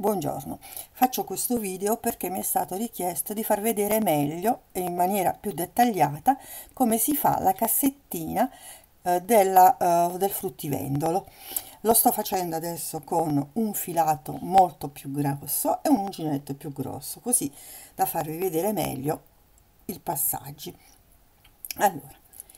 Buongiorno, faccio questo video perché mi è stato richiesto di far vedere meglio e in maniera più dettagliata come si fa la cassettina del fruttivendolo. Lo sto facendo adesso con un filato molto più grosso e un uncinetto più grosso, così da farvi vedere meglio i passaggi. Allora,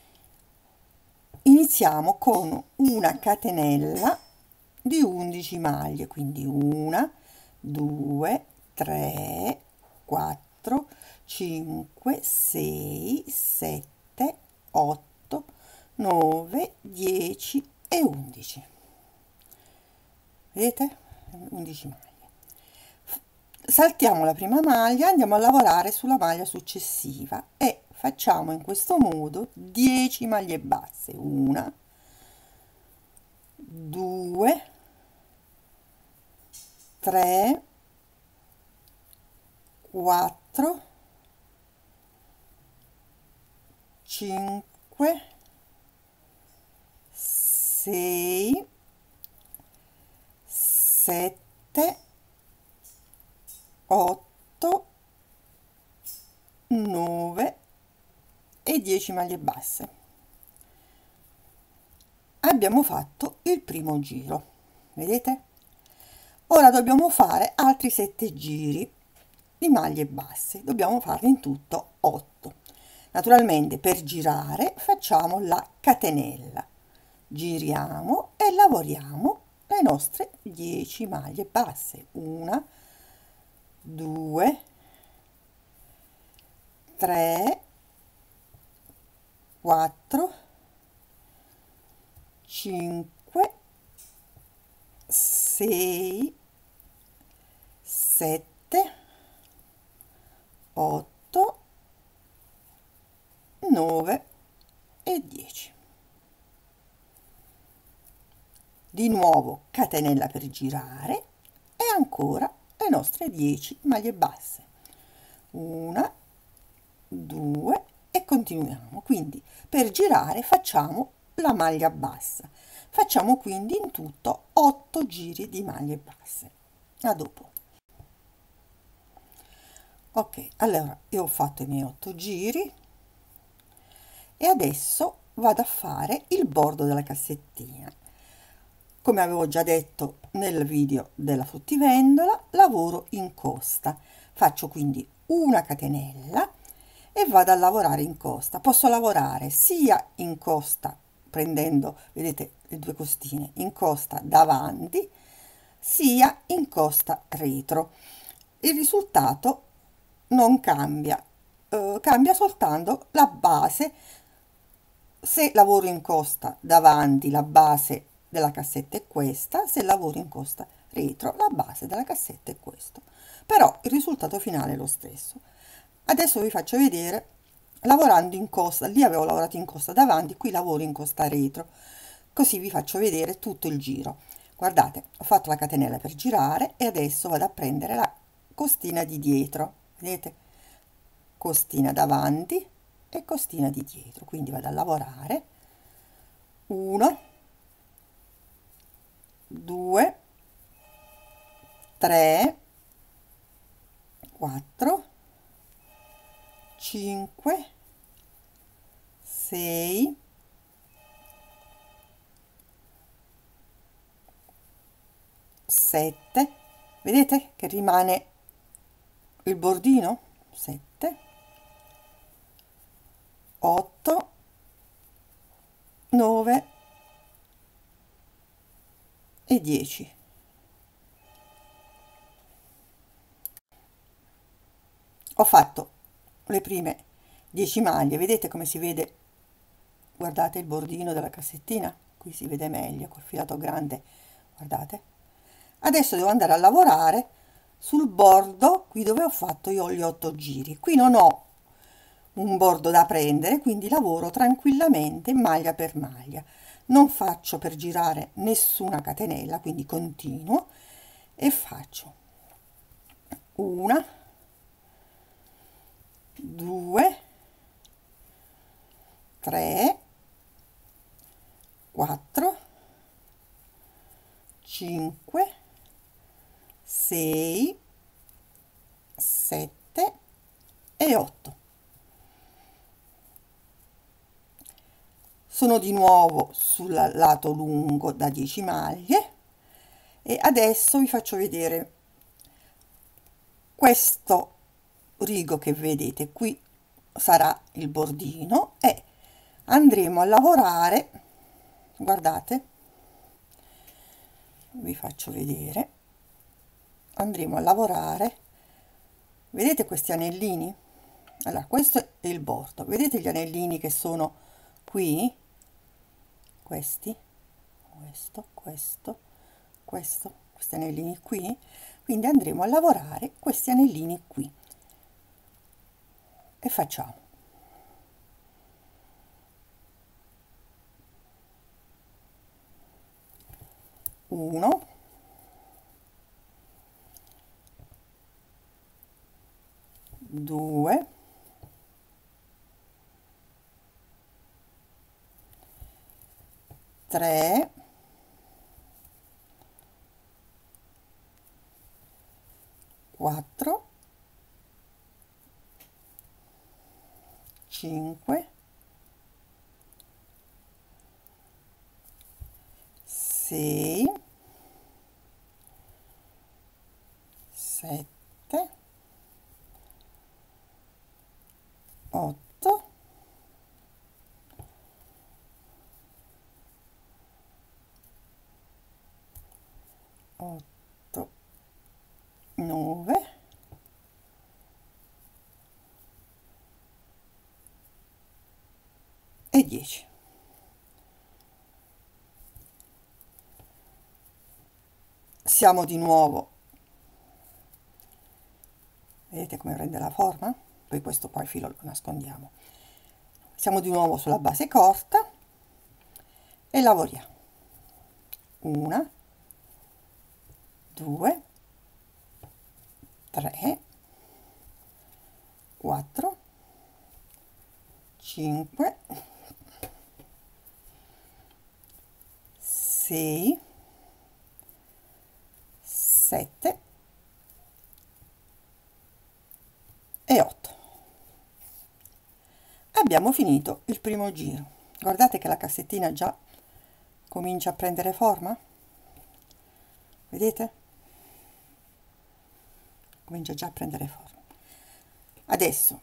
iniziamo con una catenella di 11 maglie, quindi 1, 2, 3, 4, 5, 6, 7, 8, 9, 10 e 11. Vedete? 11 maglie. Saltiamo la prima maglia, andiamo a lavorare sulla maglia successiva e facciamo in questo modo 10 maglie basse. 1, 2, 3, 4, 5, 6, 7, 8, 9 e 10 maglie basse. Abbiamo fatto il primo giro, vedete? Ora dobbiamo fare altri 7 giri di maglie basse, dobbiamo farne in tutto 8. Naturalmente per girare facciamo la catenella, giriamo e lavoriamo le nostre 10 maglie basse. 1, 2, 3, 4, 5, 6, 7, 8, 9 e 10. Di nuovo catenella per girare e ancora le nostre 10 maglie basse. 1, 2 e continuiamo. Quindi per girare facciamo la maglia bassa. Facciamo quindi in tutto 8 giri di maglie basse. A dopo. Ok, allora io ho fatto i miei 8 giri e adesso vado a fare il bordo della cassettina. Come avevo già detto nel video della fruttivendola, lavoro in costa. Faccio quindi una catenella e vado a lavorare in costa. Posso lavorare sia in costa prendendo, vedete, le due costine, in costa davanti, sia in costa retro. Il risultato non cambia, cambia soltanto la base. Se lavoro in costa davanti, la base della cassetta è questa; se lavoro in costa retro, la base della cassetta è questo. Però il risultato finale è lo stesso. Adesso vi faccio vedere lavorando in costa. Lì avevo lavorato in costa davanti, qui lavoro in costa retro, così vi faccio vedere tutto il giro. Guardate, ho fatto la catenella per girare e adesso vado a prendere la costina di dietro, vedete? Costina davanti e costina di dietro, quindi vado a lavorare 1, 2, 3, 4, 5, 6, 7, vedete che rimane il bordino? 7, 8, 9 e 10. Ho fatto le prime 10 maglie, vedete come si vede? Guardate il bordino della cassettina, qui si vede meglio col filato grande, guardate. Adesso devo andare a lavorare sul bordo qui dove ho fatto io gli 8 giri. Qui non ho un bordo da prendere, quindi lavoro tranquillamente maglia per maglia. Non faccio per girare nessuna catenella, quindi continuo e faccio 1, 2, 3, 4, 5, 6, 7 e 8. Sono di nuovo sul lato lungo da 10 maglie e adesso vi faccio vedere questo rigo che vedete qui, sarà il bordino, e andremo a lavorare, guardate, vi faccio vedere, andremo a lavorare, vedete questi anellini? Allora, questo è il bordo, vedete gli anellini che sono qui, questi, questi anellini qui, quindi andremo a lavorare questi anellini qui e facciamo 1, 2, 3, 4, 5, 6, 7, 8, 9 e 10. Siamo di nuovo, vedete come prende la forma? Poi questo poi filo lo nascondiamo. Siamo di nuovo sulla base corta e lavoriamo 1, 2, 3, 4, 5, 6, 7 e 8. Abbiamo finito il primo giro. Guardate che la cassettina già comincia a prendere forma, vedete? Comincia già a prendere forma. Adesso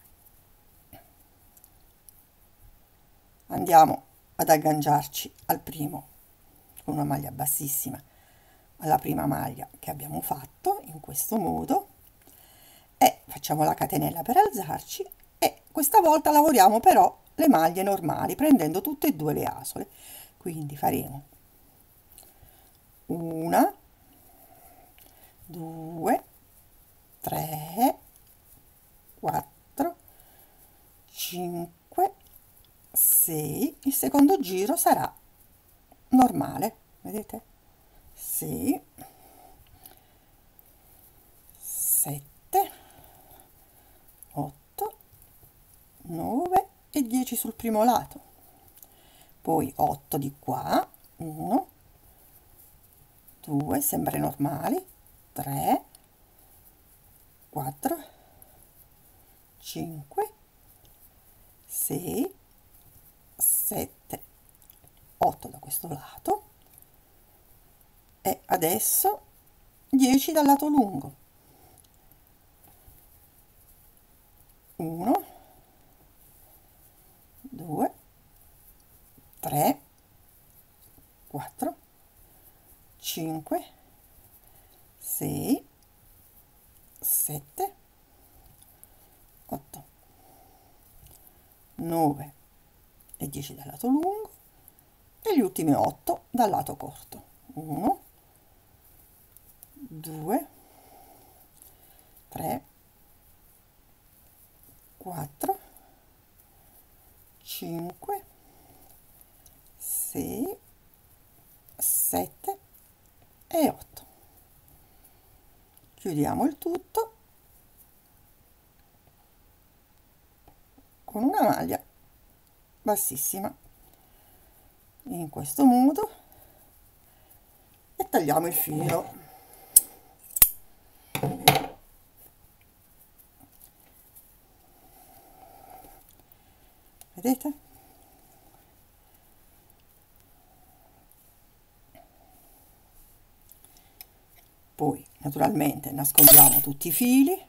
andiamo ad agganciarci al primo con una maglia bassissima alla prima maglia che abbiamo fatto in questo modo e facciamo la catenella per alzarci, e questa volta lavoriamo però le maglie normali prendendo tutte e due le asole, quindi faremo 1, 2, 3, 4, 5, 6, il secondo giro sarà normale, vedete? 6, 7, 8, 9 e 10 sul primo lato, poi 8 di qua, 1, 2, sempre normali, 3, 4, 5, 6, 7, 8 da questo lato, e adesso 10 dal lato lungo, 1, 2, 3, 4, 5, 6, 7, 8, 9 e 10 dal lato lungo e gli ultimi 8 dal lato corto, 1, 2, 3, 4, 5, 6, 7 e 8. Chiudiamo il tutto con una maglia bassissima in questo modo e tagliamo il filo. vedete? Poi naturalmente nascondiamo tutti i fili.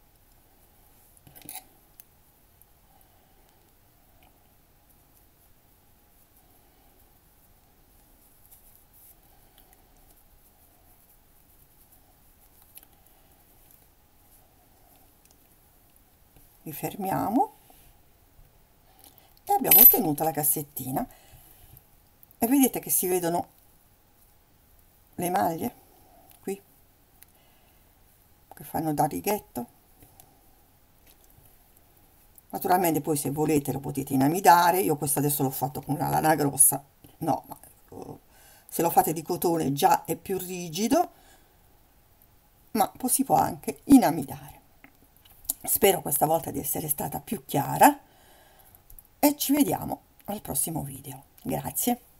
Li fermiamo e abbiamo ottenuto la cassettina. E vedete che si vedono le maglie qui che fanno da righetto. Naturalmente poi se volete lo potete inamidare. Io questo adesso l'ho fatto con una lana grossa, no, ma se lo fate di cotone già è più rigido, ma poi si può anche inamidare. Spero questa volta di essere stata più chiara e ci vediamo al prossimo video. Grazie.